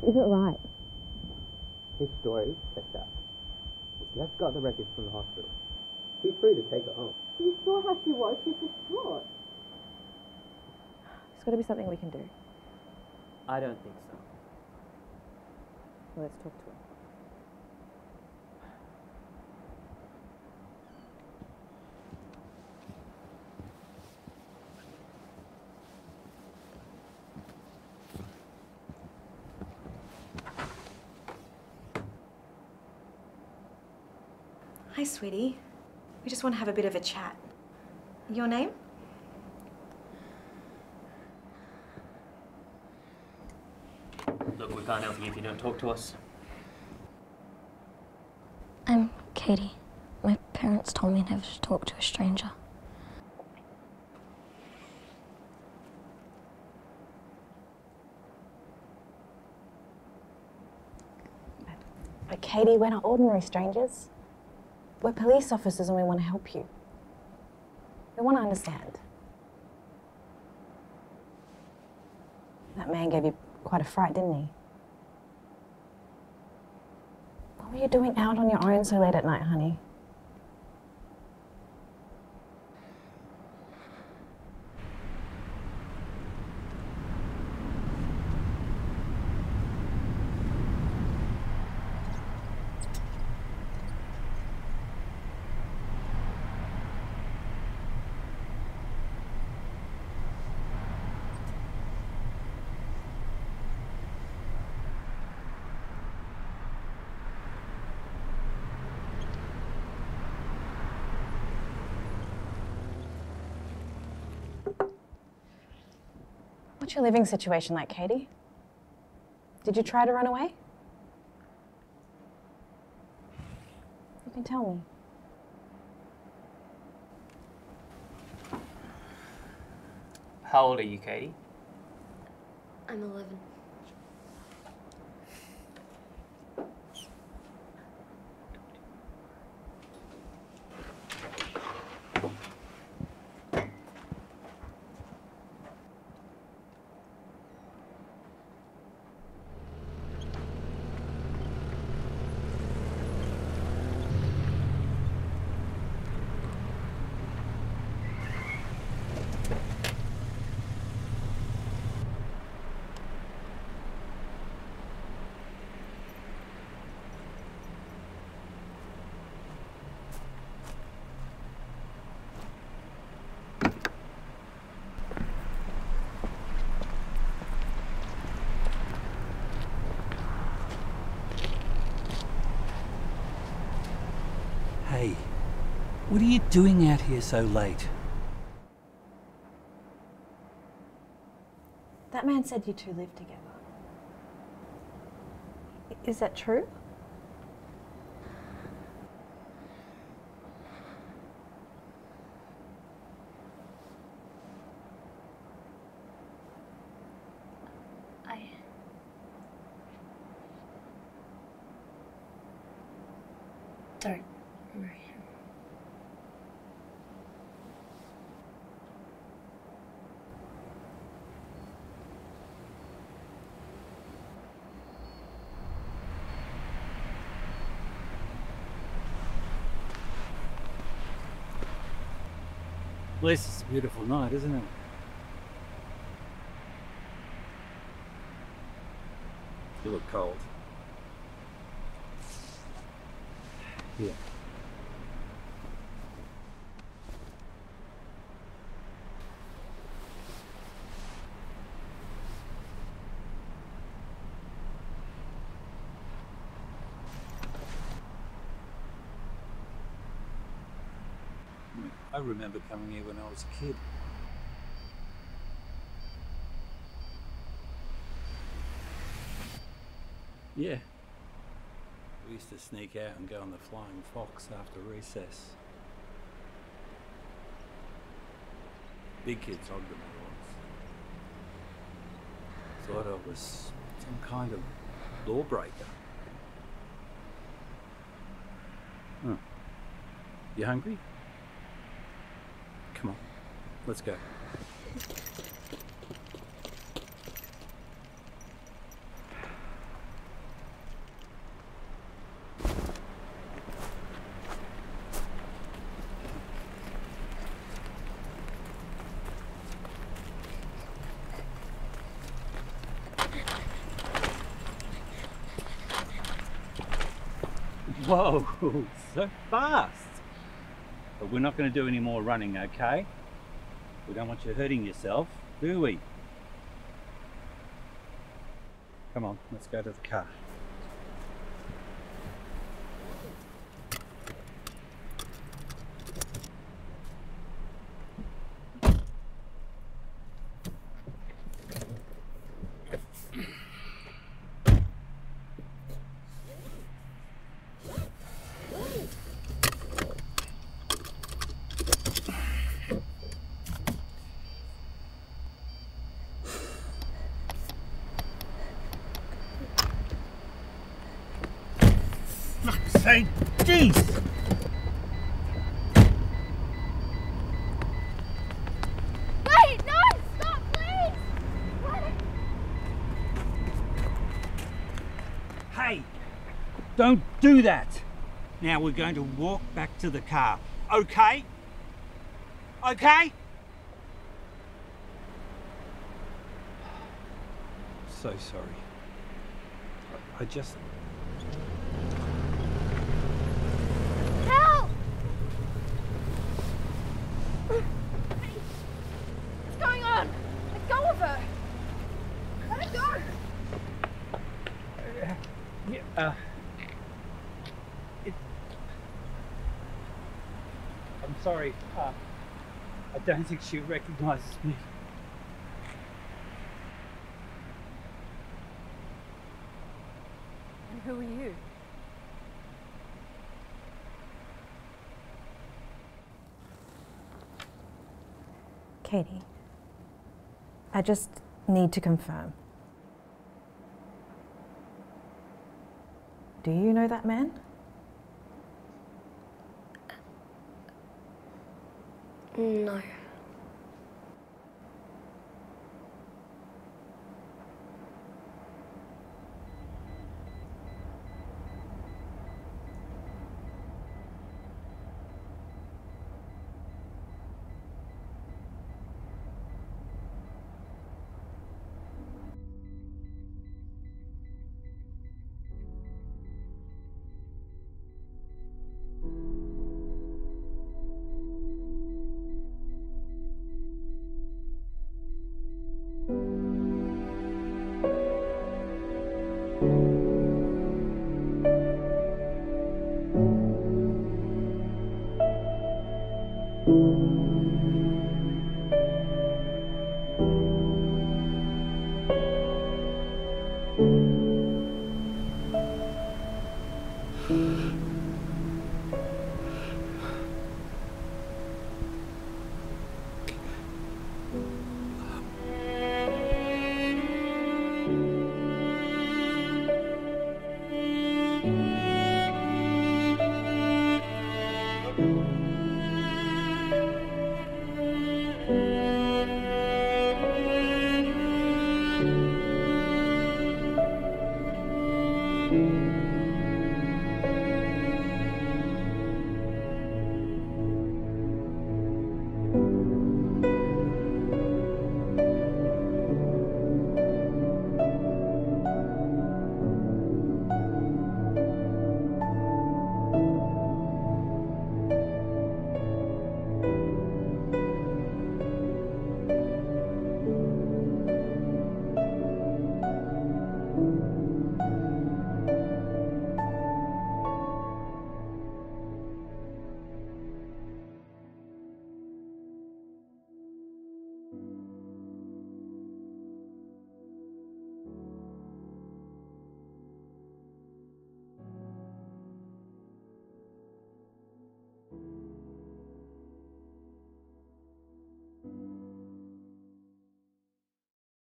isn't right. His story checked out. Jeff's got the records from the hospital. He's free to take her home. You saw how she was. She's distraught. There's got to be something we can do. I don't think so. Well, let's talk to her. Hi, sweetie. We just want to have a bit of a chat. Your name? Look, we can't help you if you don't talk to us. I'm Katy. My parents told me never to talk to a stranger. But Katy, we're not ordinary strangers. We're police officers and we want to help you. We want to understand. That man gave you quite a fright, didn't he? What were you doing out on your own so late at night, honey? What's your living situation like, Katy? Did you try to run away? You can tell me. How old are you, Katy? I'm 11. Hey, what are you doing out here so late? That man said you two live together. Is that true? Don't marry him. Well, this is a beautiful night, isn't it? You look cold. Here. I remember coming here when I was a kid. Yeah. We used to sneak out and go on the Flying Fox after recess. Big kids hogged them at once. Thought I was some kind of lawbreaker. Huh. You hungry? Come on, let's go. Whoa, so fast. But we're not going to do any more running, okay? We don't want you hurting yourself, do we? Come on, let's go to the car. Say, jeez! Wait, no! Stop, please! What? Hey! Don't do that! Now we're going to walk back to the car, okay? Okay? So sorry. I just... Help! Hey, what's going on? Let go of her! Let her go! I'm sorry. I don't think she recognises me. And who are you? Katie, I just need to confirm. Do you know that man? No.